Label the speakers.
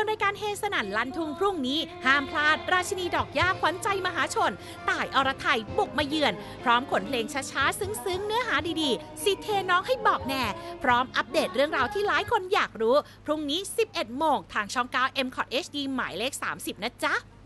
Speaker 1: วนรายการเฮสนั่นลั่นทุ่งพรุ่งนี้ห้ามพลาดราชินีดอกหญ้าขวัญใจมหาชนต่ายอรไทยบุกมาเยือนพร้อมขนเพลงช้าๆซึ้งๆเนื้อหาดีๆสิเทน้องให้บอกแน่พร้อมอัปเดตเรื่องราวที่หลายคนอยากรู้พรุ่งนี้ 11 โมงทางช่อง 9 M Cot HD หมายเลข 30 นะจ๊ะ